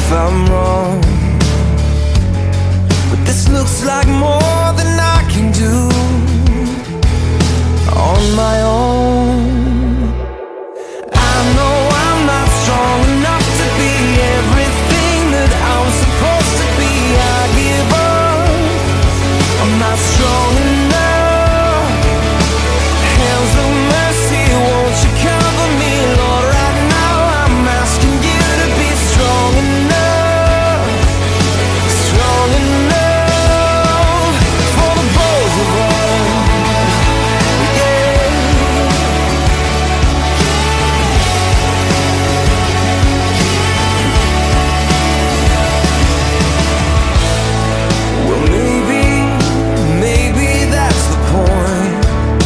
if I'm wrong, but this looks like more than I can do on my own. I know I'm not strong enough to be everything that I'm supposed to be. I give up, I'm not strong enough. Hands of mercy, won't you cover me, Lord? Right now I'm asking you to be strong enough, strong enough for the both of us. Well, maybe that's the point,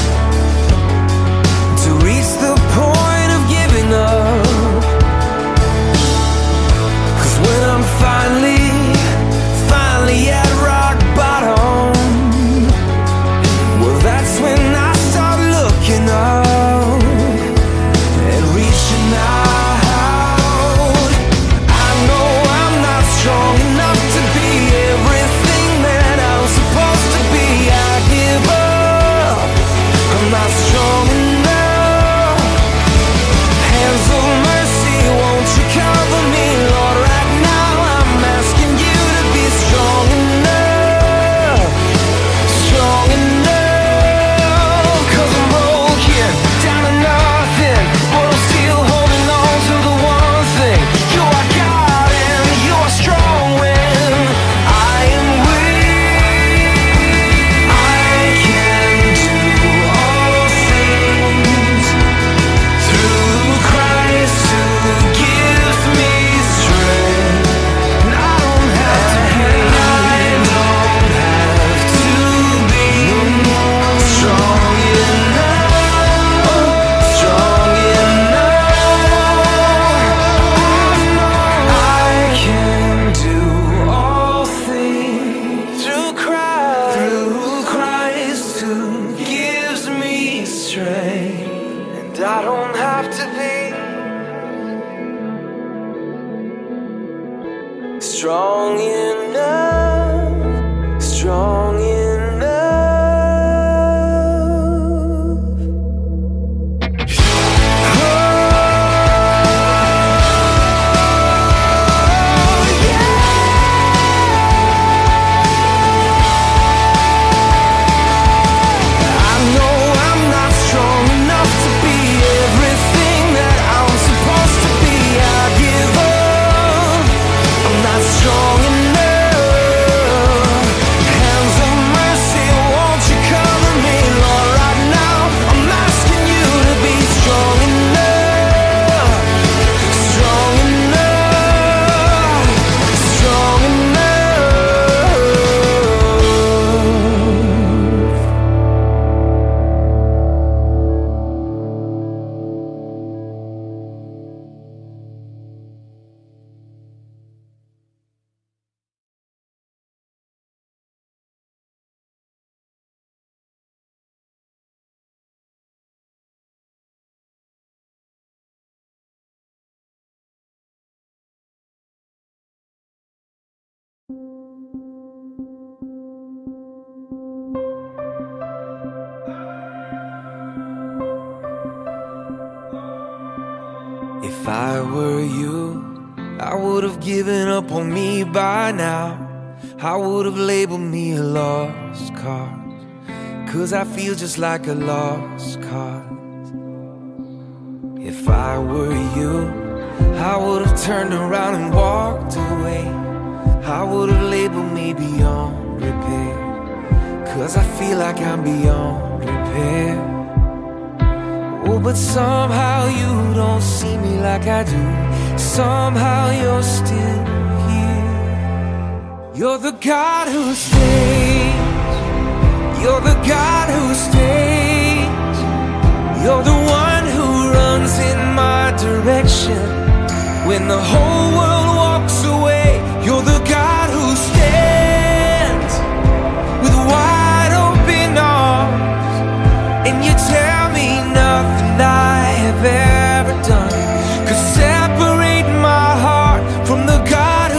to reach the point of giving up. 'Cause when I'm finally at rock bottom, well, that's when I start looking up and reaching out. I know I'm not strong enough to be everything that I'm supposed to be. I give up, I'm not strong enough. Hands of mercy, won't you cover me, Lord? Right now I'm asking you to be strong enough, strong enough. 'Cause I'm broken, down to nothing, but I'm still holding on to the one thing. You are God and you are strong when I am weak. I can do all things through Christ who gives me strength. And I don't have to be strong enough, strong enough. I can do all things through Christ who gives me strength. And I don't have to be strong enough, strong enough. Oh, yeah. I know I'm not strong enough to be everything that I'm supposed to be. I give up, I'm not strong enough. Hands of mercy, won't you cover me, Lord? Right now I'm asking you to be strong enough, strong enough, strong enough. If I were you, I would have given up on me by now. I would have labeled me a lost cause, 'cause I feel just like a lost cause. If I were you, I would have turned around and walked away. I would have labeled me beyond repair, 'cause I feel like I'm beyond repair. Oh, but somehow you don't see me like I do. Somehow you're still here. You're the God who stays. You're the God who stays. You're the one who runs in my direction when the whole world walks away. You're the God who stands with wide open arms, and you tell me nothing I have ever done could separate my heart from the God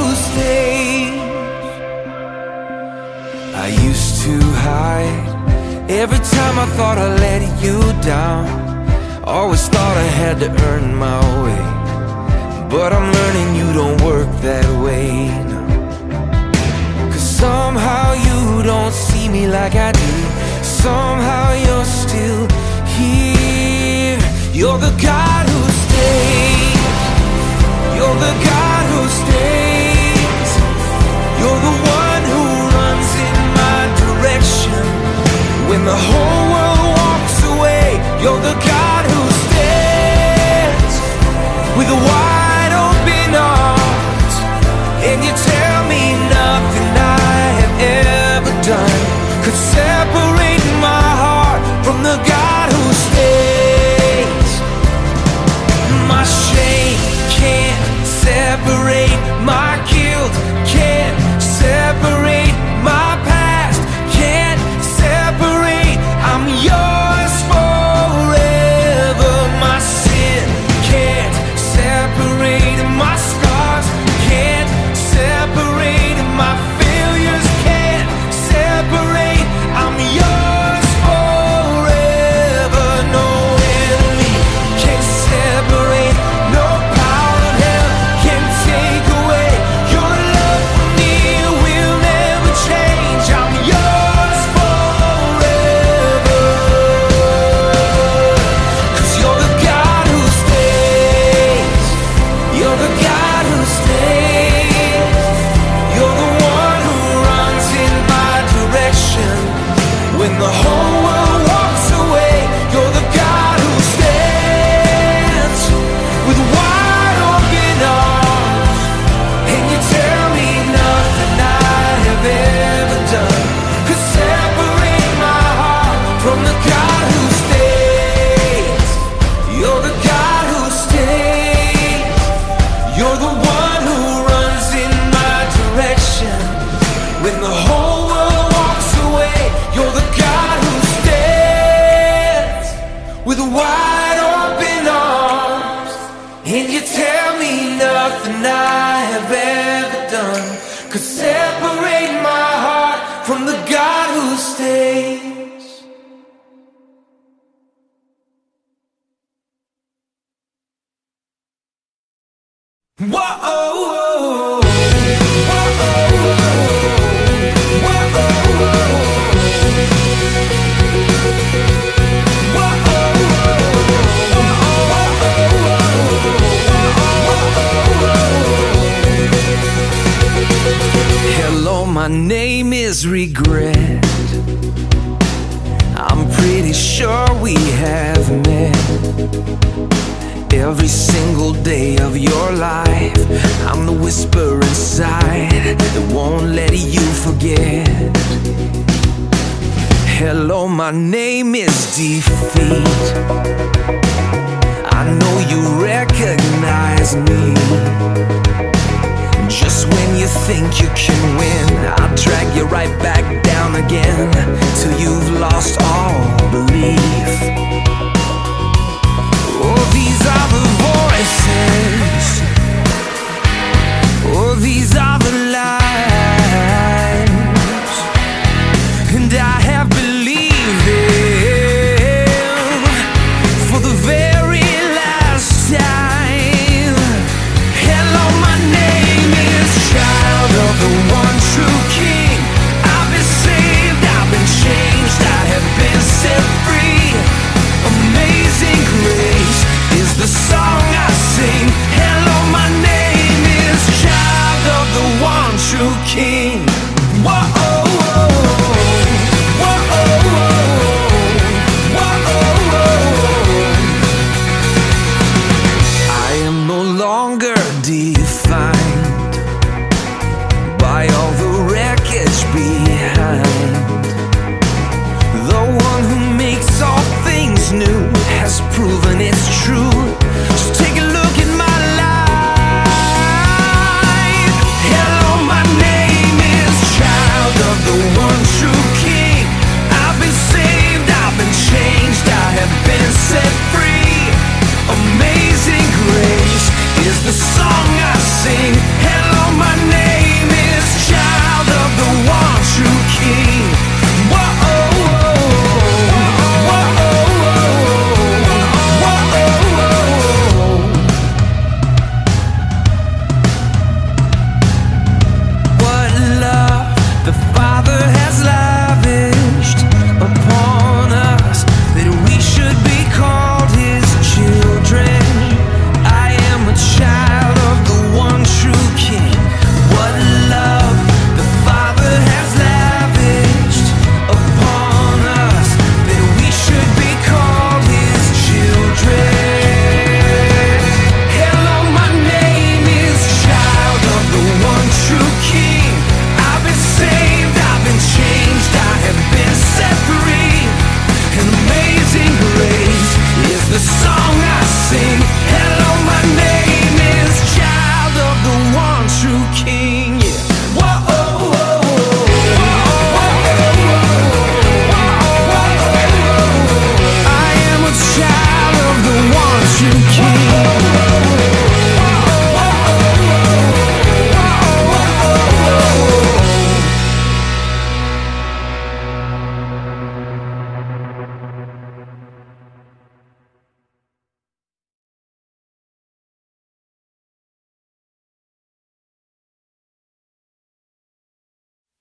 I thought I let you down. Always thought I had to earn my way, but I'm learning you don't work that way, no. 'Cause somehow you don't see me like I do. Somehow you're still here. You're the God who stays. You're the God who stays. You're the one who runs in my direction when the whole world walks away. You're the God who stands with a wide open arms, and you tell me nothing I have ever done could separate my heart from the God who stays. My shame can't separate, my guilt can't separate, my past can't separate. I'm yours forever. My sin can't separate, my scars can't separate, my failures can't separate. I'm yours forever. No enemy can separate, no power of hell can take away. Your love for me will never change. I'm yours forever. 'Cause you're the God who stays. You're the God who stays. You're the one who runs in my direction when the whole world walks away. You're the God who stands with wide open arms, and you tell me nothing I have ever done could separate my heart from the God who stays. You're the God who stays. You're the one who runs in my direction when the whole world walks away. You're the God who stands with wide open arms, and you tell me nothing I have ever done could separate my heart from the God who stays. Whoa, hello, my name is Regret. I'm pretty sure we have met. Every single day of your life, I'm the whisper inside that won't let you forget. Hello, my name is Defeat. I know you recognize me. Just when you think you can win, I'll drag you right back down again till you've lost all belief. Oh, these are the voices. Oh, these are the lies, and I have believed them for the very last time. Hello, my name is Child of the One True King. I've been saved, I've been changed, I have been set free.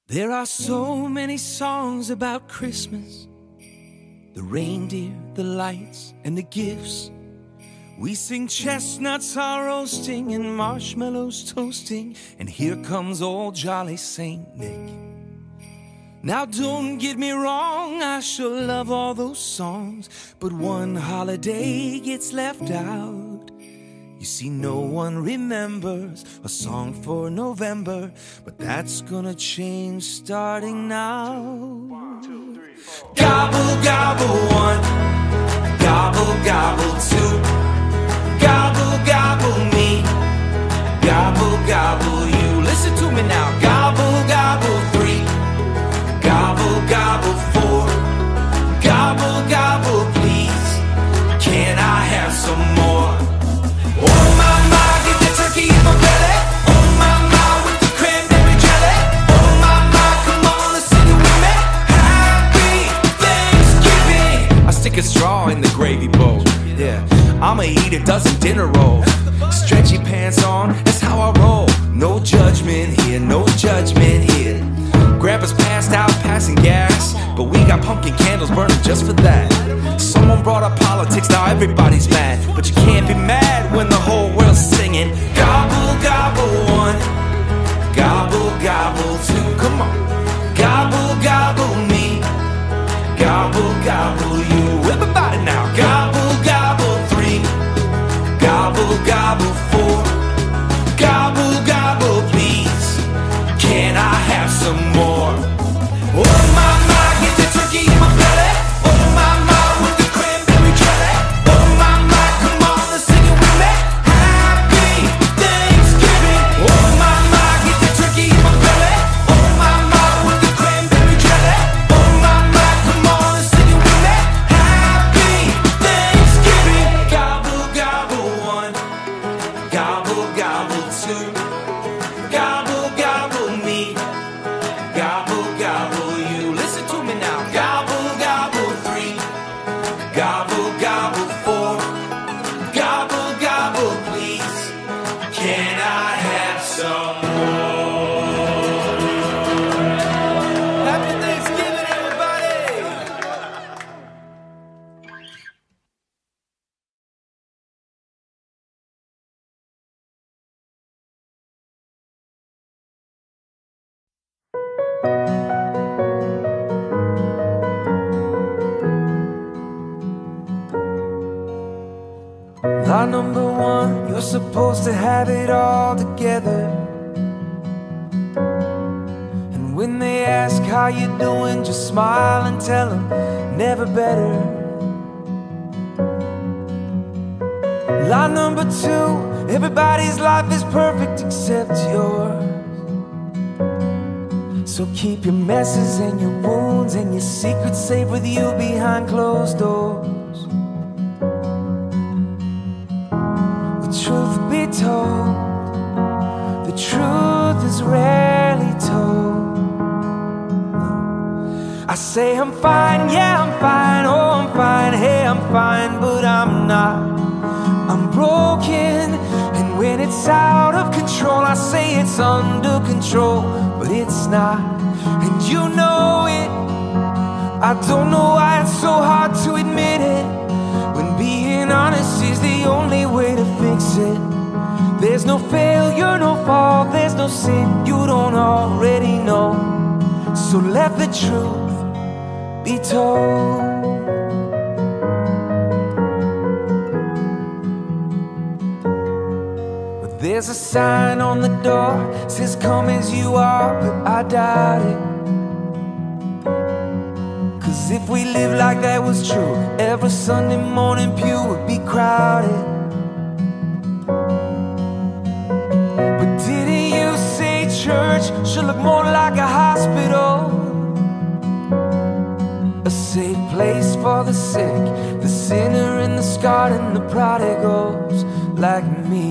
There are so many songs about Christmas, the reindeer, the lights, and the gifts. We sing chestnuts are roasting and marshmallows toasting, and here comes old jolly Saint Nick. Now don't get me wrong, I sure love all those songs, but one holiday gets left out. You see, no one remembers a song for November, but that's gonna change starting now. 1, 2, 3, 4. Gobble, gobble one, gobble, gobble two, gobble, gobble me, gobble, gobble you. Listen to me now. Gobble, gobble three, gobble, gobble four, gobble, gobble please. Can I have some more? Oh my my, get the turkey in my belly. Oh my my, with the cranberry jelly. Oh my my, come on and sing it with me. Happy Thanksgiving. I stick a straw in the gravy bowl. Yeah, I'ma eat a dozen dinner rolls. Stretchy pants on, that's how I roll. No judgment here, no judgment here. Grandpa's passed out, passing gas, but we got pumpkin candles burning just for that. Someone brought up politics, now everybody's mad, but you can't be mad when the whole world's singing. Gobble, gobble one, gobble, gobble two. Come on. Gobble, gobble me, gobble, gobble you. Everybody now. Gobble, gobble three, gobble, gobble four, gobble, gobble please. Can I have some more? Oh my my, get the turkey in my belly. Oh my my, with the cranberry jelly. Oh my my, come on and sing it with me. Happy Thanksgiving. Oh my my, get the turkey in my belly. Oh my my, with the cranberry jelly. Oh my my, come on and sing it with me. Happy Thanksgiving. Gobble, gobble one, gobble, gobble two, gobble, gobble me, gobble, gobble you. Listen to me now. Gobble, gobble three, gobble, gobble four, gobble, gobble please. Can I have some more? Happy Thanksgiving, everybody! Law number one, you're supposed to have it all together. And when they ask how you doing, just smile and tell them, never better. Law number two, everybody's life is perfect except yours. So keep your messes and your wounds and your secrets safe with you behind closed doors. Truth be told, the truth is rarely told. I say I'm fine, yeah I'm fine, oh I'm fine, hey I'm fine, but I'm not. I'm broken, and when it's out of control I say it's under control, but it's not, and you know it. I don't know why it's so hard to admit it, when being honest is the only way to fix it. There's no failure, no fault, there's no sin you don't already know. So let the truth be told. But there's a sign on the door, says come as you are, but I doubt it. Cause if we live like that was true, every Sunday morning pew would be crowded. But didn't you say church should look more like a hospital? A safe place for the sick, the sinner and the scarred and the prodigals like me.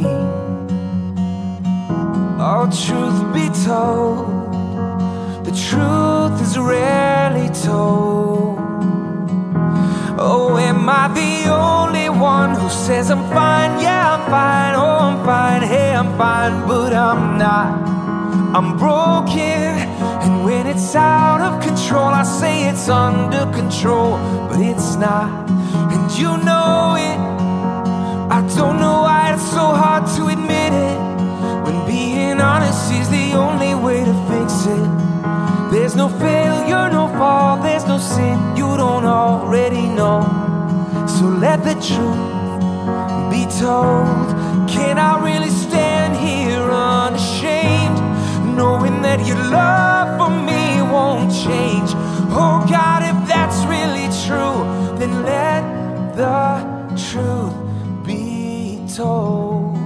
Oh, truth be told, the truth is rarely told. Oh, am I the only one who says I'm fine? Yeah, I'm fine, oh, I'm fine, hey, I'm fine, but I'm not. I'm broken, And when it's out of control, I say it's under control, but it's not, and you know it. I don't know why it's so hard to admit it, when being honest is the only way to fix it. There's no failure, no fall, there's no sin you don't already know. So let the truth be told. Can I really stand here unashamed, knowing that your love for me won't change? Oh God, if that's really true, then let the truth be told.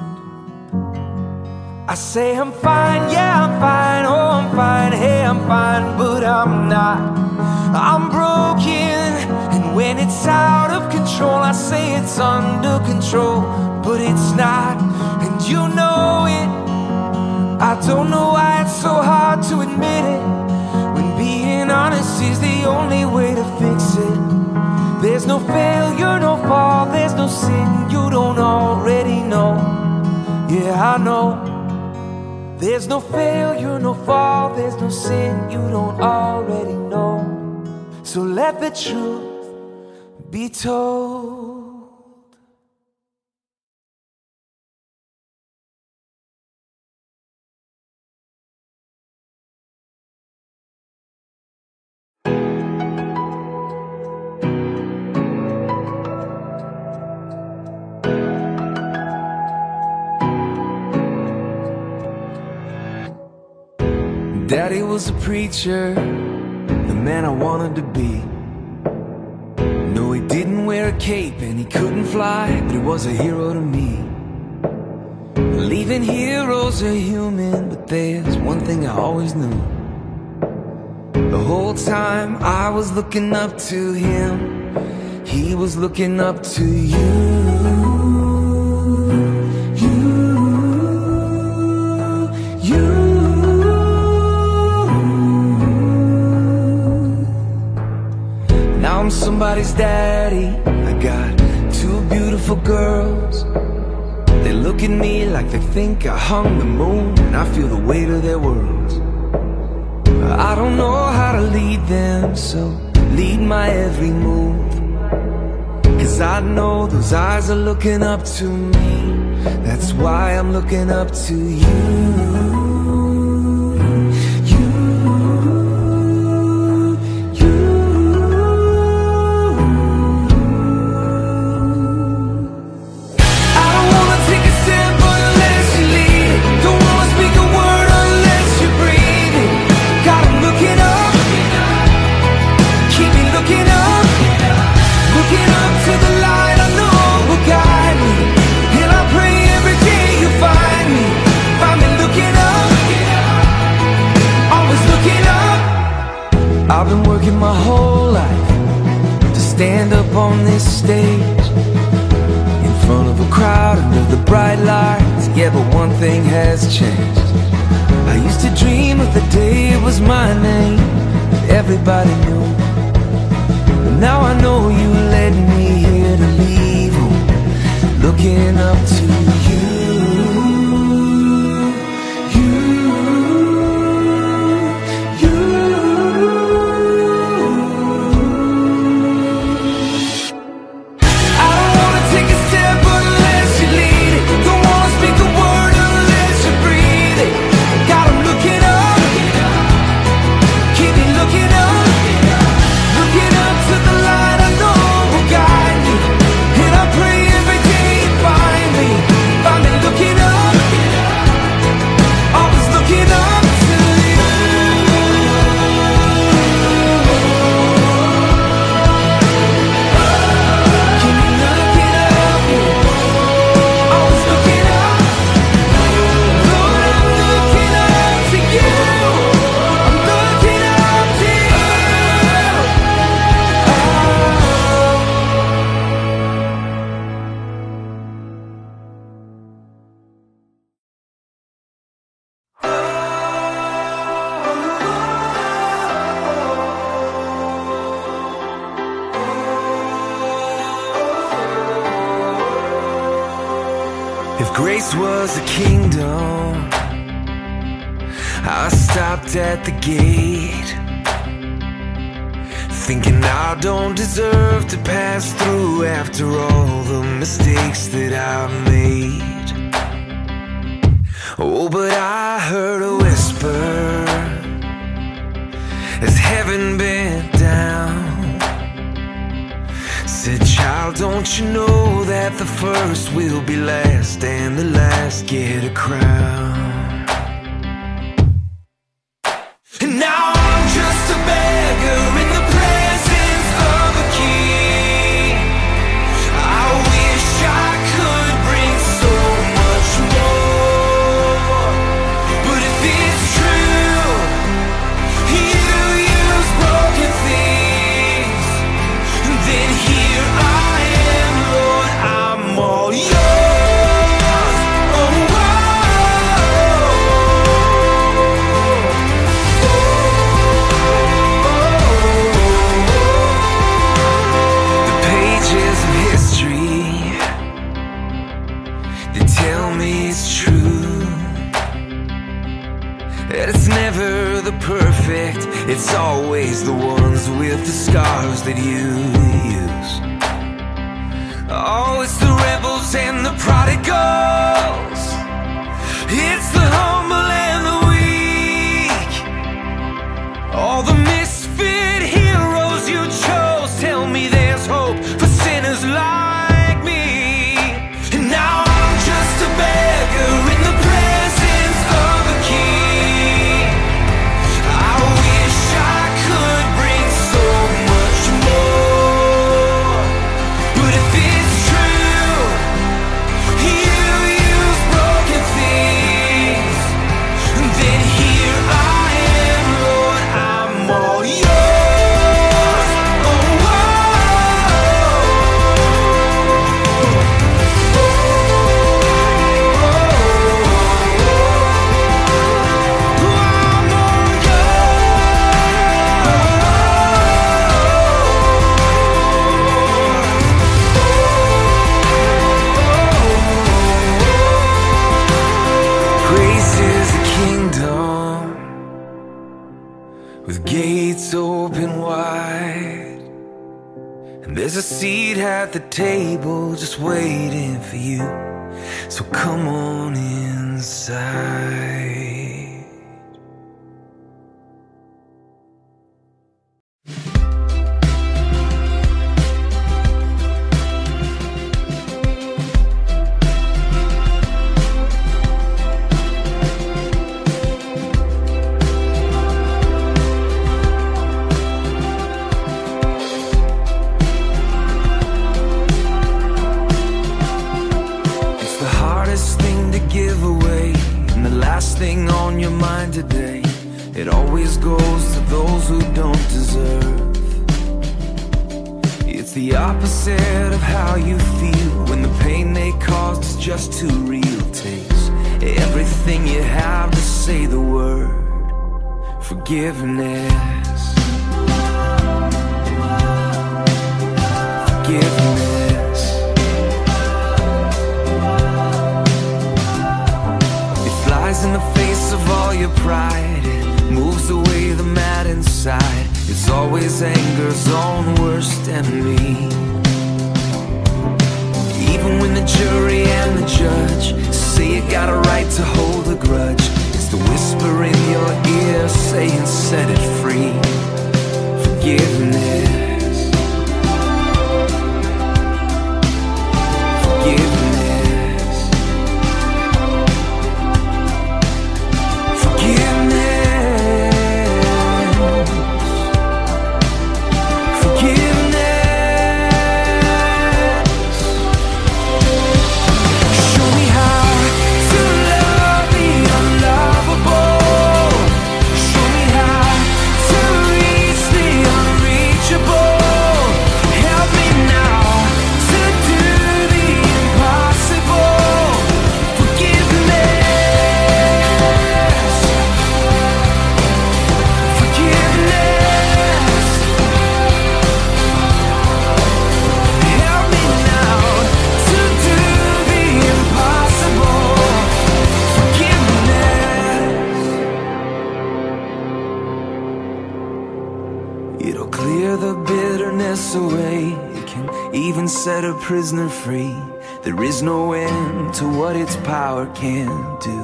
I say I'm fine, yeah I'm fine, oh I'm fine, hey I'm fine, but I'm not. I'm broken, and when it's out of control, I say it's under control, but it's not, and you know it. I don't know why it's so hard to admit it, when being honest is the only way to fix it. There's no failure, no fall, there's no sin you don't already know. Yeah, I know. There's no failure, no fall, there's no sin you don't already know. So let the truth be told. Daddy was a preacher, the man I wanted to be. No, he didn't wear a cape and he couldn't fly, but he was a hero to me. Believing heroes are human, but there's one thing I always knew. The whole time I was looking up to him, he was looking up to you. I'm somebody's daddy, I got two beautiful girls. They look at me like they think I hung the moon, and I feel the weight of their worlds. I don't know how to lead them, so lead my every move. 'Cause I know those eyes are looking up to me, that's why I'm looking up to you. I've been working my whole life to stand up on this stage, in front of a crowd under the bright lights. Yeah, but one thing has changed. I used to dream of the day it was my name that everybody knew, but now I know you led me here to leave home, looking up to you. If grace was a kingdom, I stopped at the gate, thinking I don't deserve to pass through after all the mistakes that I've made. Oh, but I heard a whisper as heaven bent down, said, child, don't you know that the first will be last and the last get a crown? And now I'm just a beggar in the presence of a king. I wish I could bring so much more, but if it's true, you use broken things, then here I am, Lord, I'm all yours. It's never the perfect, it's always the ones with the scars that you use. Oh, it's the rebels and the prodigals, it's the humble and the weak, all the misfit heroes you chose. Tell me there's hope for sinners like me. And now I'm just a beggar in the presence of a king. With gates open wide, and there's a seat at the table just waiting for you, so come on inside. Thing on your mind today, it always goes to those who don't deserve. It's the opposite of how you feel when the pain they caused is just too real. Takes everything you have to say the word forgiveness. Forgiveness. In the face of all your pride, it moves away the mad inside. It's always anger's own worst enemy. Even when the jury and the judge say you got a right to hold a grudge, it's the whisper in your ear saying set it free. Forgiveness. Forgiveness. Show me how set a prisoner free. There is no end to what its power can do.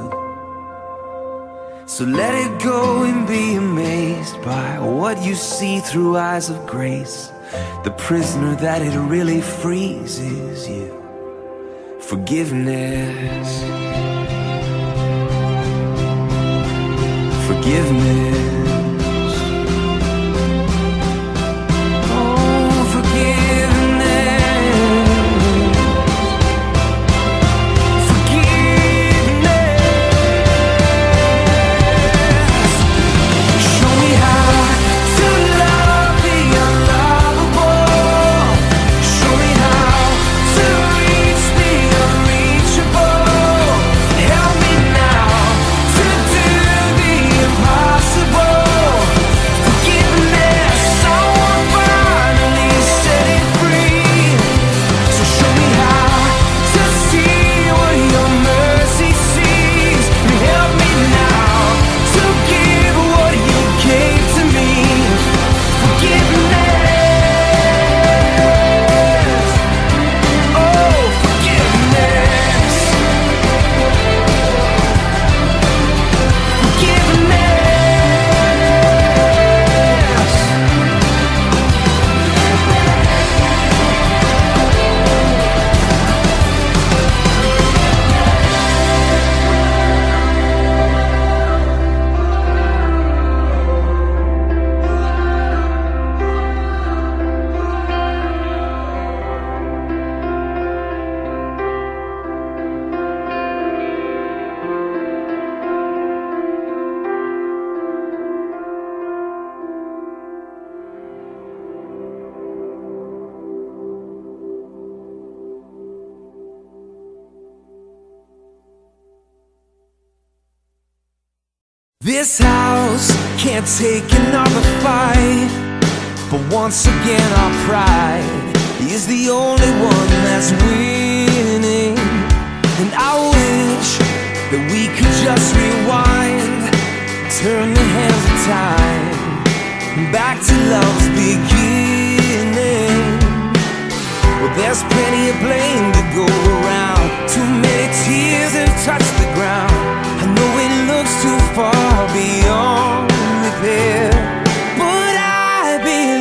So let it go and be amazed by what you see through eyes of grace. The prisoner that it really frees is you. Forgiveness. Forgiveness. This house can't take another fight, but once again our pride is the only one that's winning. And I wish that we could just rewind, turn the hands of time back to love's beginning. Well, there's plenty of blame to go around, too many tears have touched the ground. I know it looks too far beyond repair, but I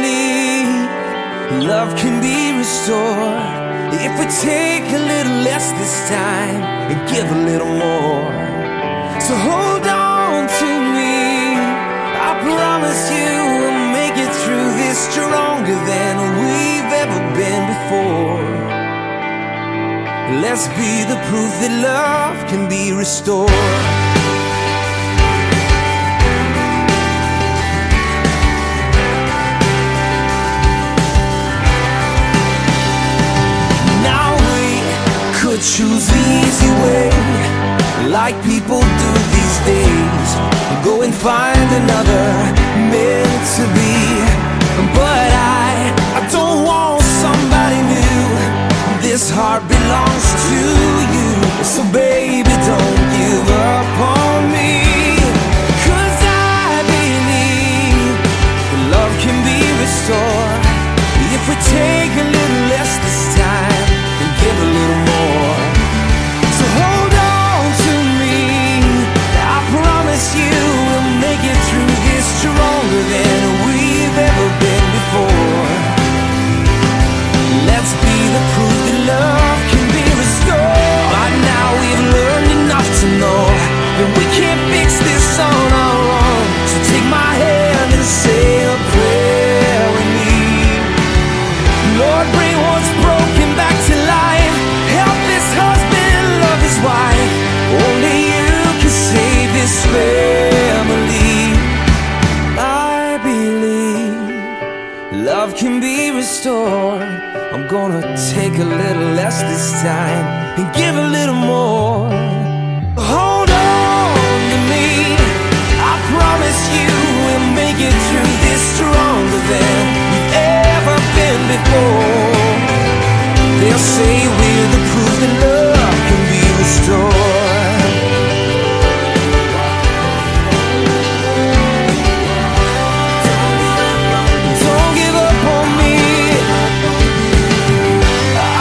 believe love can be restored if we take a little less this time and give a little more. So hold on to me, I promise you we'll make it through this stronger than we've ever been before. Let's be the proof that love can be restored. Now we could choose the easy way, like people do these days, go and find another meant to be. But I don't want somebody new. This heart belongs to you, so baby don't give up on me. 'Cause I believe that love can be restored if we take a little less this time and give a little more. So hold on to me, I promise you we'll make it through this stronger than we've ever been before. Let's be the proof that love can be restored. By now we've learned enough to know that we can't fix this on our own. So take my hand and say a prayer with me. Lord, bring what's broken back to life. Help this husband love his wife. Only you can save this family. I believe love can be restored. I'm gonna take a little less this time and give a little more. Hold on to me, I promise you we'll make it through this stronger than we've ever been before. They'll say we're the proof that love can be restored. Don't give up on me, I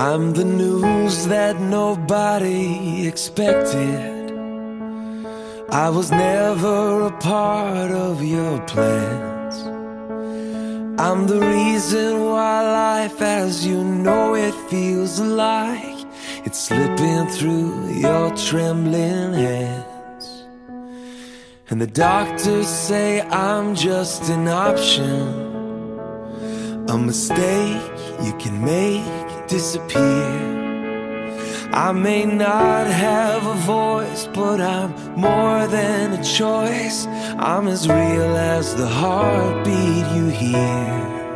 I'm the news that nobody expected. I was never a part of your plans. I'm the reason why life as you know it feels like it's slipping through your trembling hands. And the doctors say I'm just an option, a mistake you can make disappear. I may not have a voice, but I'm more than a choice. I'm as real as the heartbeat you hear.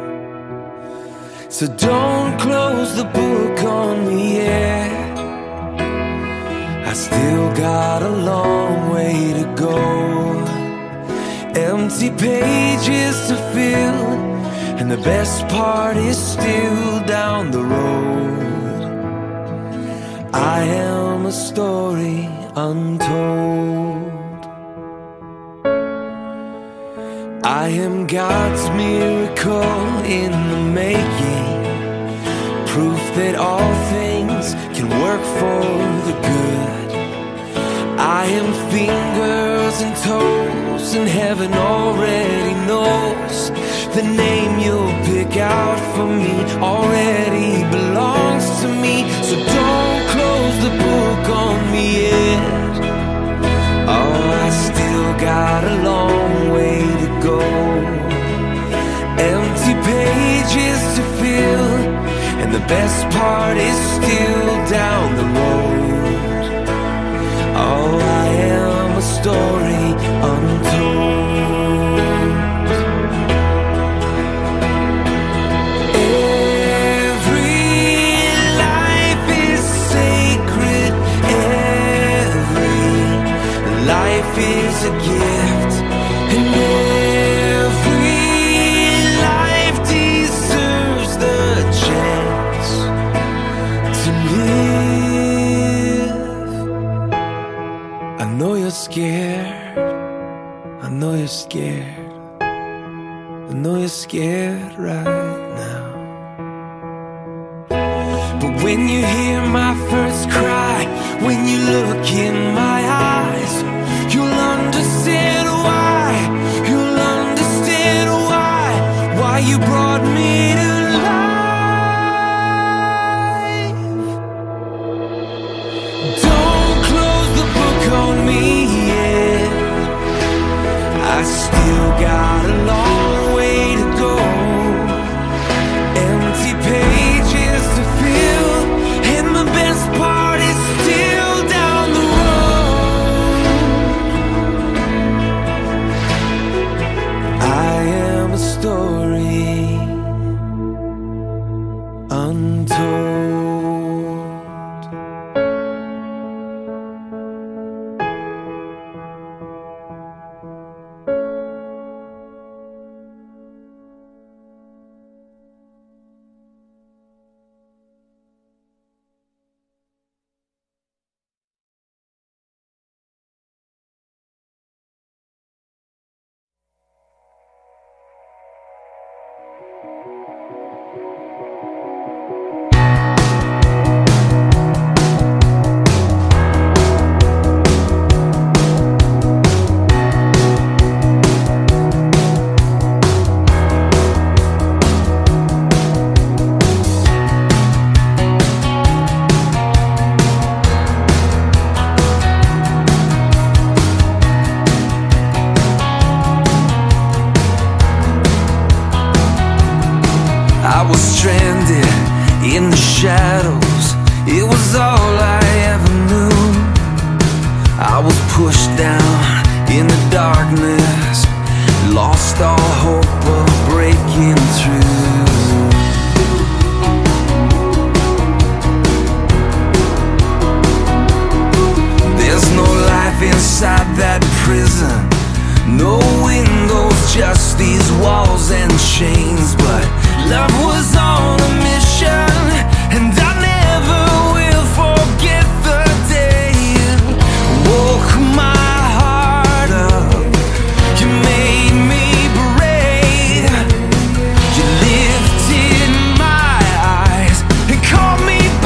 So don't close the book on me yet. I still got a long way to go, empty pages to fill, and the best part is still down the road. I am a story untold. I am God's miracle in the making, proof that all things can work for the good. I am fingers and toes, and heaven already knows the name you'll pick out for me already belongs to me. So don't close the book on me yet. Oh, I still got a long way to go, empty pages to fill, and the best part is still down the road. Oh, I am a story untold. Is a gift, and every life deserves the chance to live. I know you're scared, I know you're scared, I know you're scared right now. But when you hear my first cry, when you look in my eyes, you'll understand why, you'll understand why you brought me to life. Don't close the book on me yet. I still got a long way to go, empty pages to fill, and the best part is still down the road. I am a story untold. I was stranded in the shadows, it was all I ever knew. I was pushed down in the darkness, lost all hope of breaking through. There's no life inside that prison, no windows, just these walls and chains. But love was on a mission, and I never will forget the day you woke my heart up. You made me brave, you lifted my eyes and called me back.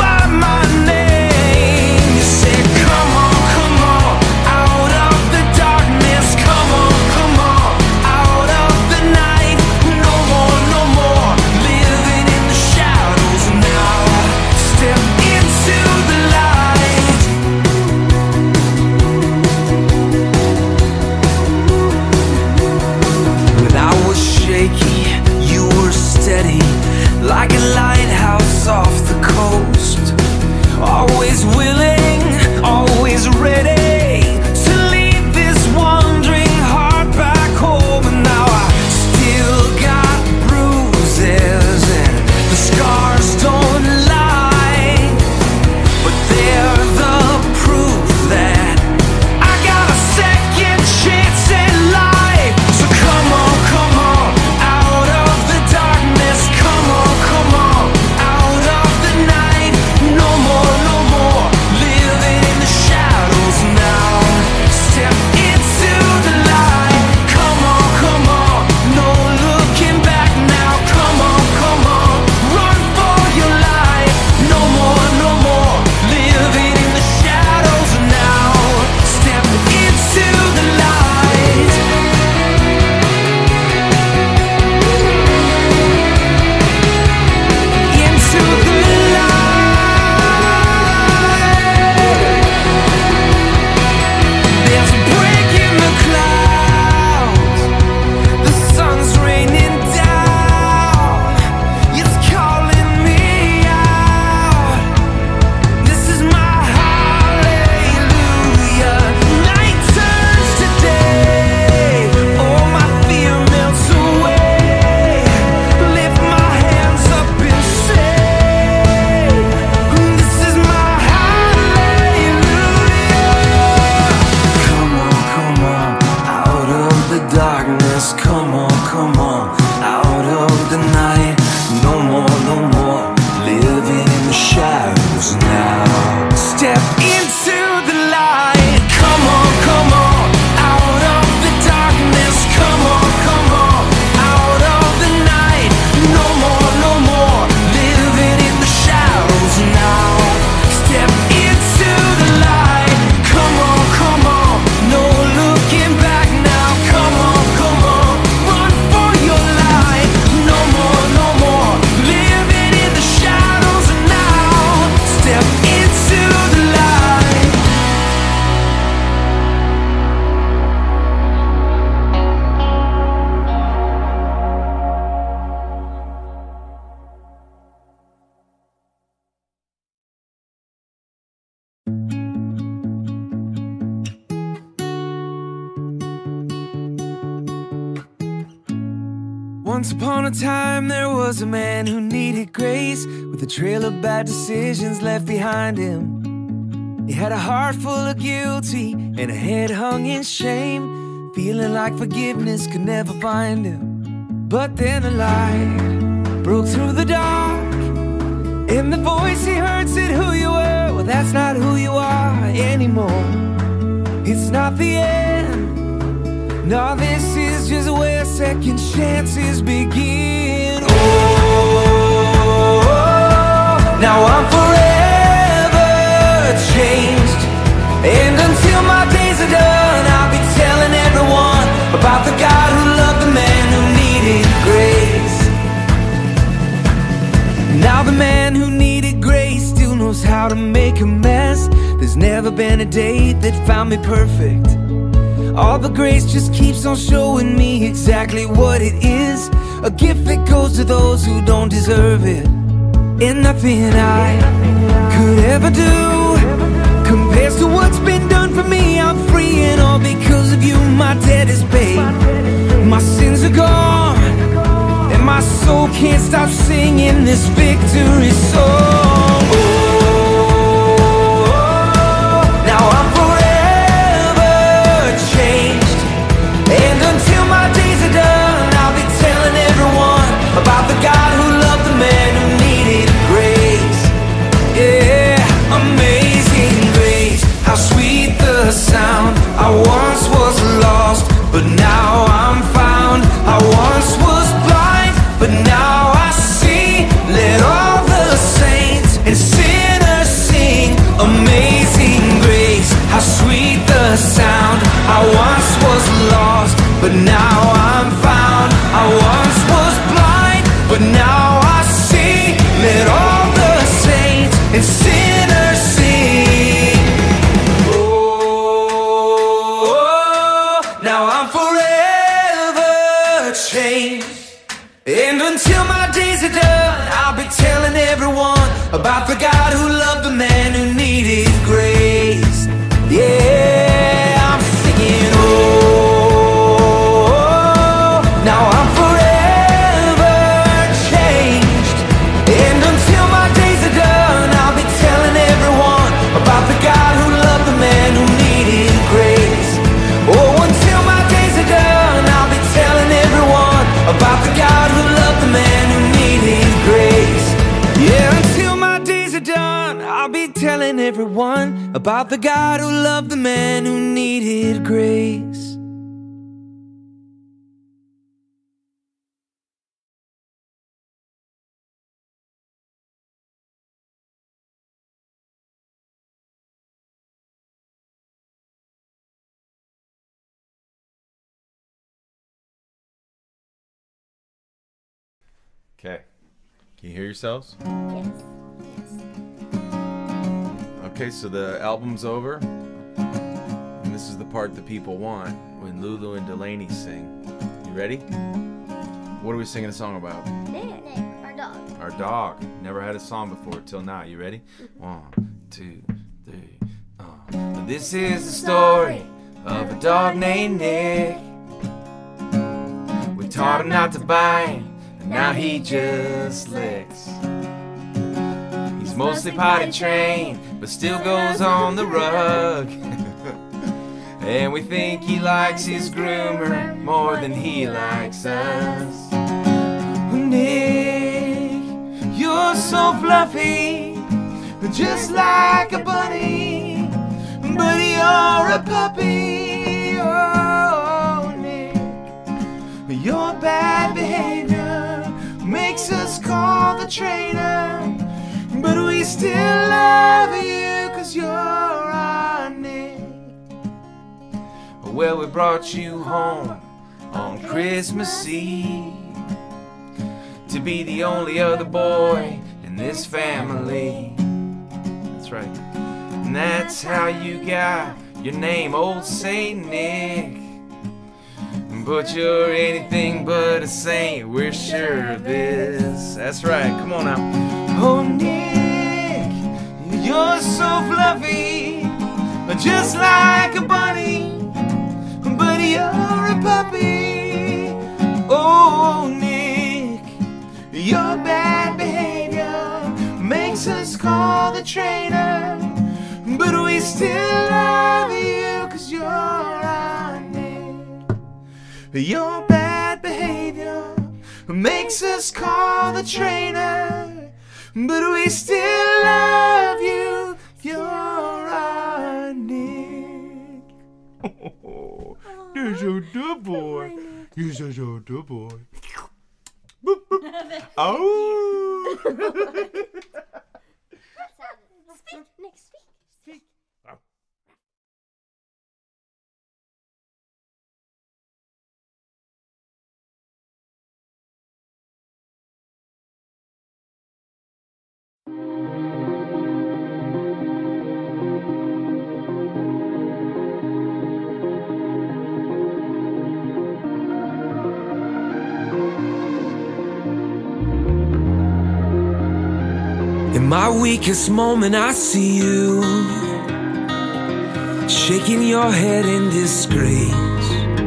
darkness, come on, out of the night. No more, living in the shadows now. Step into the light, come on, out of the darkness, come on, out of the night. No more, living in the shadows now. Step into the light, come on, no looking back now. Come on, run for your life. No more, living in the shadows now. Step into the light. Once upon a time there was a man who needed grace, with a trail of bad decisions left behind him. He had a heart full of guilty and a head hung in shame, feeling like forgiveness could never find him. But then a light broke through the dark, and the voice he heard said, who you were, well, that's not who you are anymore. It's not the end. No, this is just where second chances begin. Oh, now I'm forever changed, and until my days are done, I'll be telling everyone about the God who loved the man who needed grace. Now the man who needed grace still knows how to make a mess. There's never been a day that found me perfect. All the grace just keeps on showing me exactly what it is, a gift that goes to those who don't deserve it. And nothing I could ever do compares to what's been done for me. I'm free, and all because of you. My debt is paid, my sins are gone, and my soul can't stop singing this victory song. Oh, now I'm forever changed, and until my days are done, I'll be telling everyone about the God who loved the man who needed grace. Yeah, amazing grace, how sweet the sound. I once was lost, but now I'm found. I once was blind, but now I see. Let all the saints and sinners sing. Amazing grace, how sweet the sound. I once was lost, but now I'm found. I once was blind, but now I see. Let all the saints and sinners sing. Oh, now I'm forever changed, and until my days are done, I'll be telling everyone about the God who loved the man who needed grace. Yeah, I'm singing, oh, now I'm forever changed, and until my days are done, I'll be telling everyone about the God who loved the man who needed grace. Oh, until my days are done, I'll be telling everyone about the God who loved the man who needed grace. Yeah, until my days are done, I'll be telling everyone about the God who loved the man who needed grace. Okay. Can you hear yourselves? Yes. Okay, so the album's over. And this is the part that people want when Lulu and Delaney sing. You ready? What are we singing a song about? Nick, our dog. Our dog. Never had a song before till now. You ready? 1, 2, 3. This is the story of a dog named Nick. We taught him not to bite, and now he just licks. He's mostly potty trained, but still goes on the rug. and we think he likes his groomer more than he likes us. Nick, you're so fluffy, just like a bunny, but you're a puppy. Oh, Nick, your bad behavior makes us call the trainer, but we still love you 'cause you're our Nick. Well, we brought you home on Christmas Eve to be the only other boy in this family. That's right. And that's how you got your name, Old Saint Nick. But you're anything but a saint, we're sure of this. That's right, come on now. Oh, Nick, you're so fluffy, just like a bunny, but you're a puppy. Oh, Nick, your bad behavior makes us call the trainer, but we still love you 'cause you're our Nick. Your bad behavior makes us call the trainer, but we still love you. You're our Nick. Oh, you're so good boy. You're so good boy. Oh. Speak, Nick, speak. In my weakest moment I see you shaking your head in disgrace.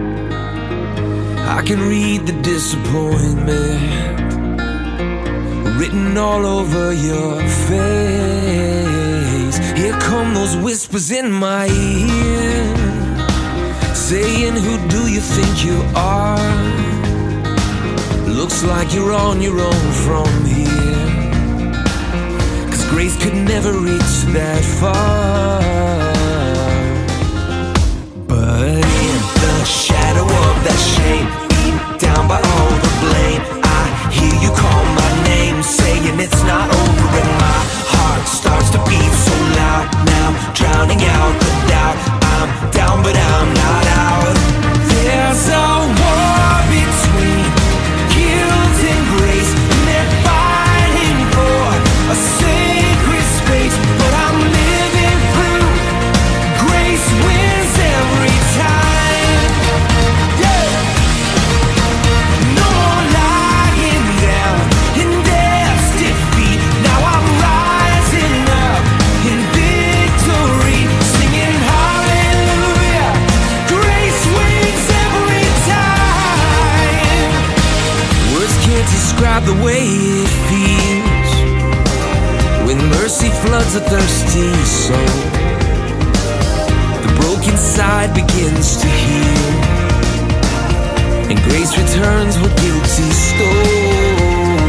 I can read the disappointment written all over your face. Here come those whispers in my ear saying, who do you think you are? Looks like you're on your own from here, 'cause grace could never reach that far. But in the shadow of that shame, beat down by all the blame, I hear you call my name, saying it's not over, and my heart starts to beat so loud now, drowning out the doubt. I'm down but I'm not out. There's a war between guilt and grace, and they're fighting for a sacred space, but I'm living through. Grace wins every time. Yeah. No more lying down in death's defeat. Now I'm rising up in victory, singing hallelujah. Grace wins every time. Words can't describe the way it feels when mercy floods a thirsty soul. The broken side begins to heal, and grace returns what guilty stole.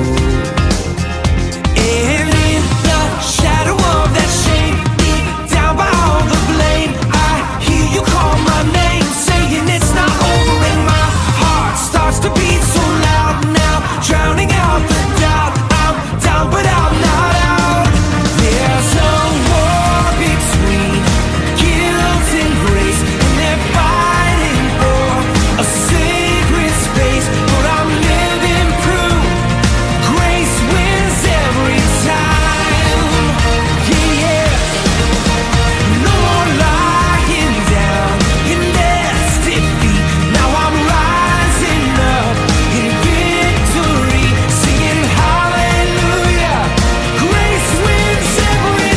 And in the shadow of that shame, beat down by all the blame, I hear you call my name, saying it's not over, and my heart starts to beat so loud now, drowning out the doubt. I'm down but I'm not out. There's a war between guilt and grace, and they're fighting for a sacred space, but I'm living through. Grace wins every time. Yeah, yeah. No more lying down in death's defeat. Now I'm rising up in victory, singing hallelujah. Grace wins every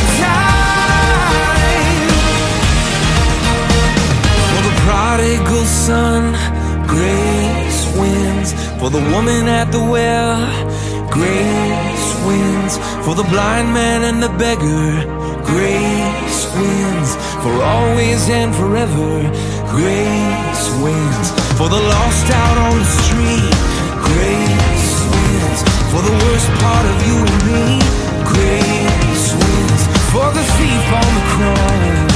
time. For the prodigal son, grace wins. For the woman at the well, grace wins. For the blind man and the beggar, grace wins. For for always and forever. Grace wins for the lost out on the street. Grace wins for the worst part of you and me. Grace wins for the thief on the cross.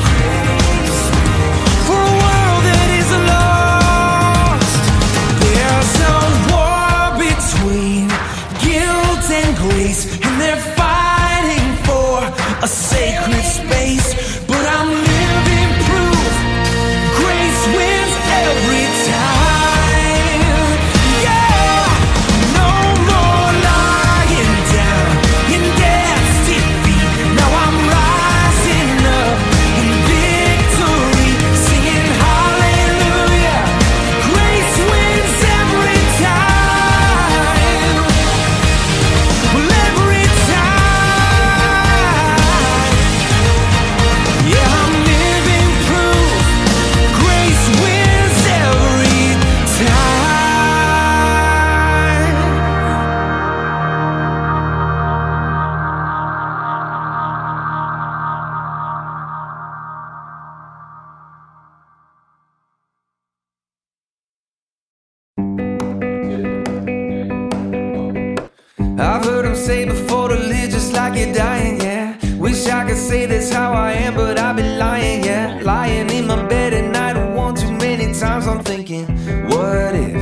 For a world that is lost. There's a war between guilt and grace, and they're fighting for a sacred space. But I'm living proof grace wins every time. Yeah, no more lying down in death's defeat. Now I'm rising up in victory, singing hallelujah. Grace wins every time. Well, every time. Yeah, I'm living proof grace wins every time. I've heard them say before to live just like you're dying, yeah. Wish I could say that's how I am, but I'd be lying, yeah. Lying in my bed at night one too many times I'm thinking, what if?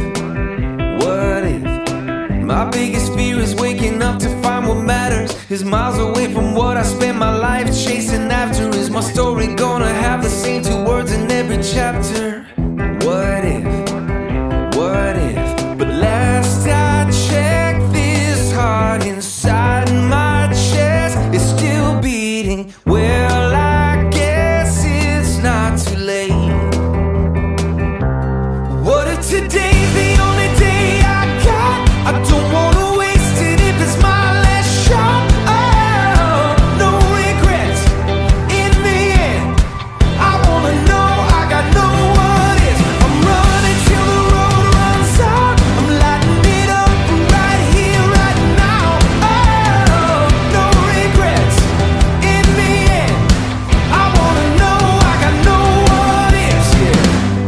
My biggest fear is waking up to find what matters is miles away from what I spent my life chasing after. Is my story gonna have the same two words in every chapter? What if? But last I checked, this heart inside my chest is still beating. Well, I guess it's not too late. What if today's the only day I got? I don't wanna waste it if it's my last shot. Oh, no regrets in the end. I wanna know I got no what ifs. I'm running till the road runs out. I'm lighting it up right here, right now. Oh, no regrets in the end. I wanna know I got no what ifs, yeah.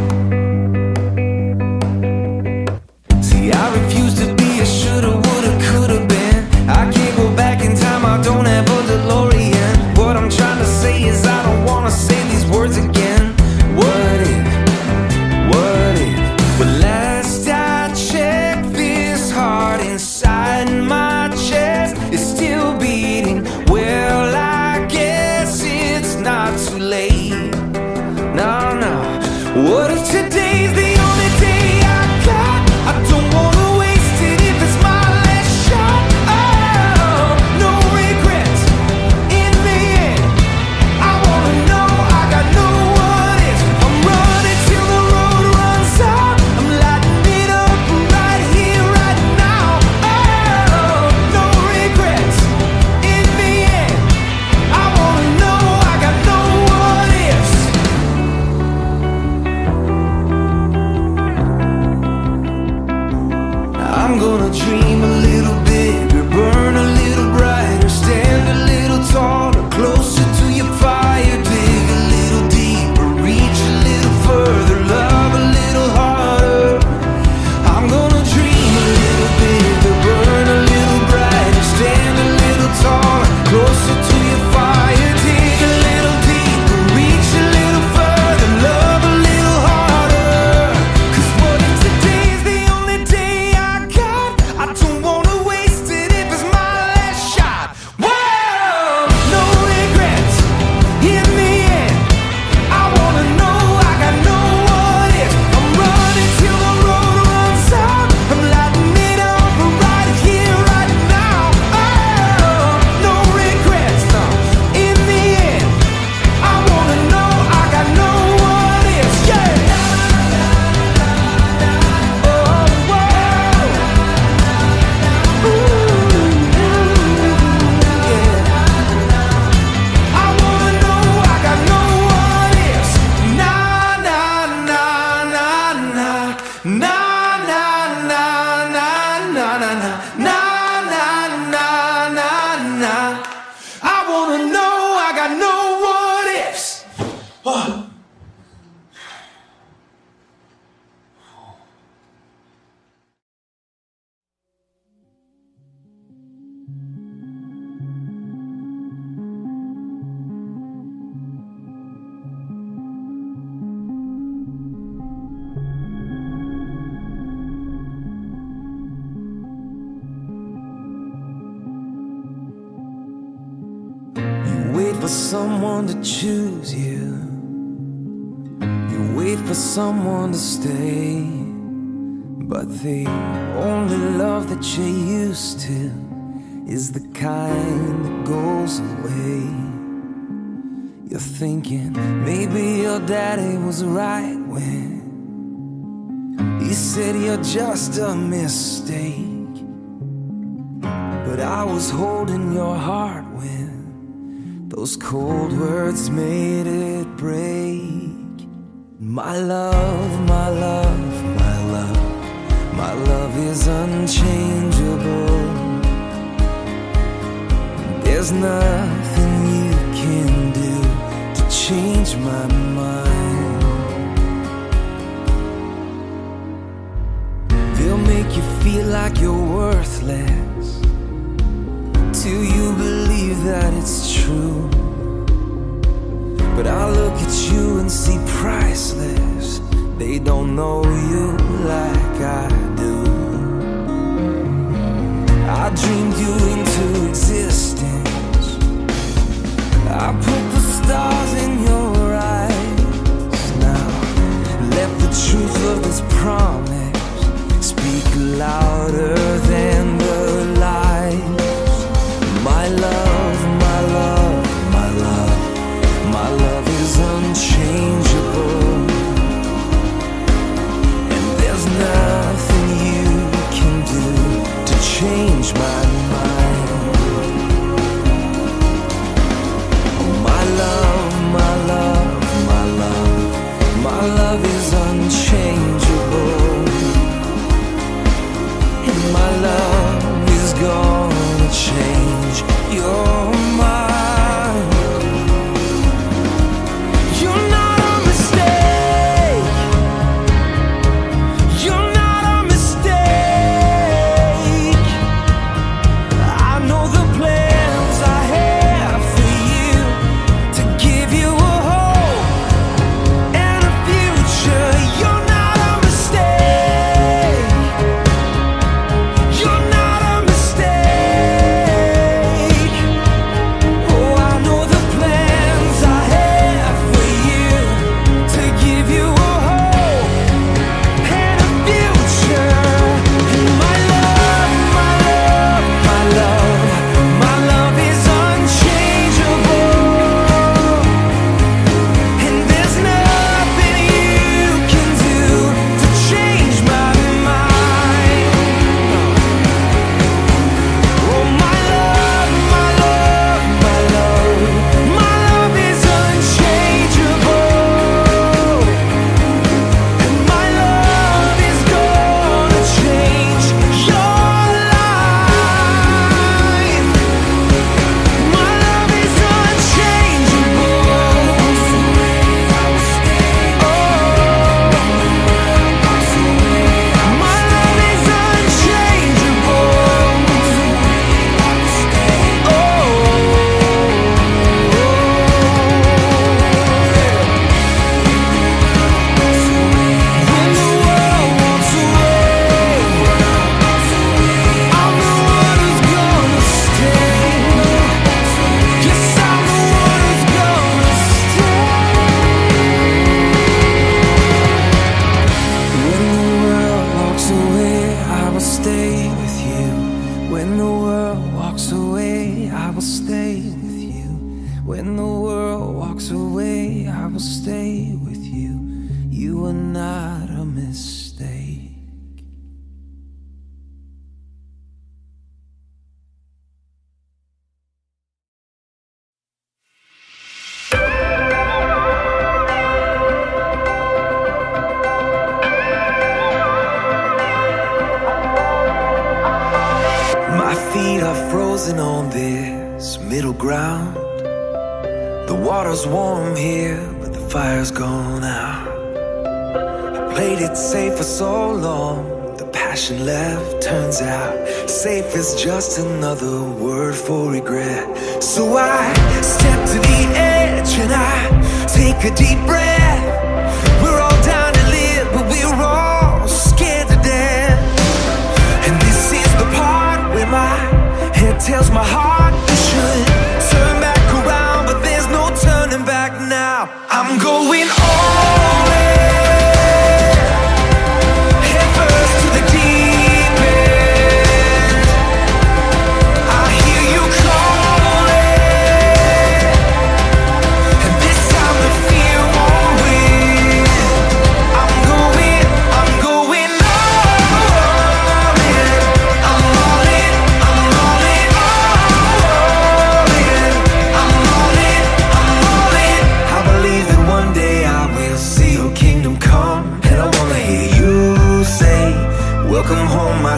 See, I refuse to be a shoulda, woulda, coulda been. I can't go back in time, I don't have a DeLorean. What I'm trying to say is I don't wanna say these words again. What if? But last I checked, this heart inside my chest is still beating. Well, I guess it's not too late. No. What if today's the only day I got? I don't wanna waste it if it's my last shot. Oh, no regrets in the end. I wanna know I got no what ifs. I'm running till the road runs out. I'm lighting it up right here, right now. Oh, no regrets in the end. I wanna know I got no what ifs. I'm gonna dream a little bigger, burn a little brighter, stand a little taller, closer to your fire, dig a little deeper, reach a little further, love a little harder. I'm gonna dream a little bigger, burn a little brighter, stand a little taller, closer to your fire, dig a little deeper, reach a little further, love a little harder. 'Cause what if today's the only day I got? I someone to choose you. You wait for someone to stay, but the only love that you're used to is the kind that goes away. You're thinking maybe your daddy was right when he said you're just a mistake. But I was holding your heart when those cold words made it break. My love, my love, my love, my love is unchangeable. There's nothing you can do to change my mind. They'll make you feel like you're worthless till you believe that it's true. But I look at you and see priceless. They don't know you like I do. I dreamed you into existence. I put the stars in your eyes. Now let the truth of this promise speak louder than the lies. My love, my love, my love, my love is unchangeable. And there's nothing you can do to change my mind. Oh, my love, my love, my love, my love is unchangeable. And my love is gonna change your mind. You're not a mistake. You're not a mistake. I know the plans I have for you, to give you a hope and a future. You're not a mistake. You're not a mistake. Oh, I know the plans I have for you, to give you a hope and a future. And my love, my love, my love, my love is unchangeable. And there's nothing you can do to change my mind. Oh, my love, my love, my love, my love is unchangeable. And my love is gonna change your life. My love is unchangeable. My love is When the world walks away, I'm the one who's gonna stay. Yes, I'm the one who's gonna stay. When the world walks away, I will stay with you. When the world walks away, I will stay with you. When the world walks away, I will stay with you. You are not a mistake. My feet are frozen on this middle ground. The water's warm here, but the fire's gone out. I played it safe for so long, the passion left. Turns out safe is just another word for regret. So I step to the edge and I take a deep breath. We're all down to live, but we're all scared to death. And this is the part where my head tells my heart I should turn back around, but there's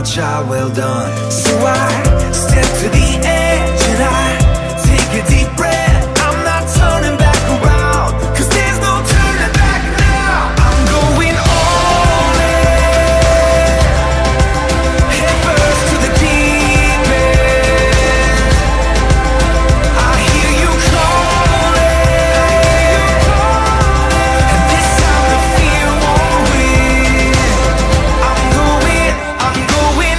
child, well done. So I step to the edge and I take a deep breath. I'm not turning back around, 'cause there's no turning back now. I'm going all in, head first to the deep end. I hear you calling, and this time the fear won't win. I'm going all in.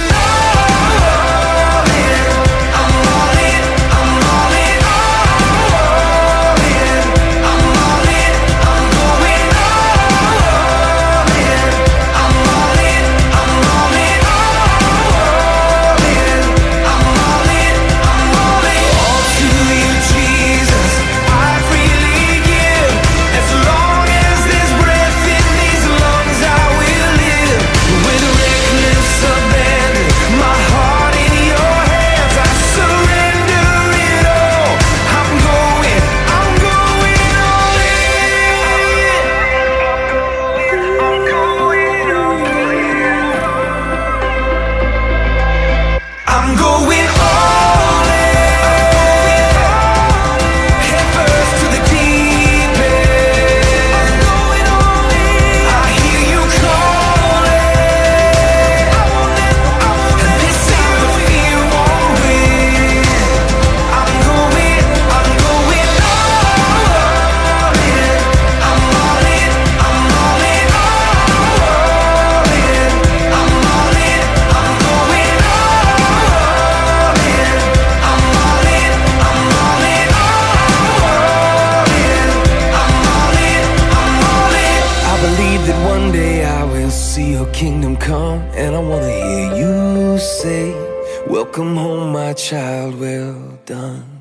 I'm all in, I'm all in, all in. I'm all in, I'm going all in. I'm all in, I'm all in, all in. I'm all in, I'm all in. All to you, Jesus, I freely give. As long as there's breath in these lungs, I will live. With reckless abandon, my heart in your hands, I surrender it all. I'm going all in. I'm going all in. I'm going all in, head first to the deep end. I'm going all in. I hear you calling, and this time the fear won't win. I'm going all in. I'm all in, I'm all in, all in. I'm all in, I'm going all in. I'm all in, I'm all in, all in. I'm all in, I'm all in. I believe that one day I will see your kingdom come, and I wanna hear you say, welcome home, my child, well done.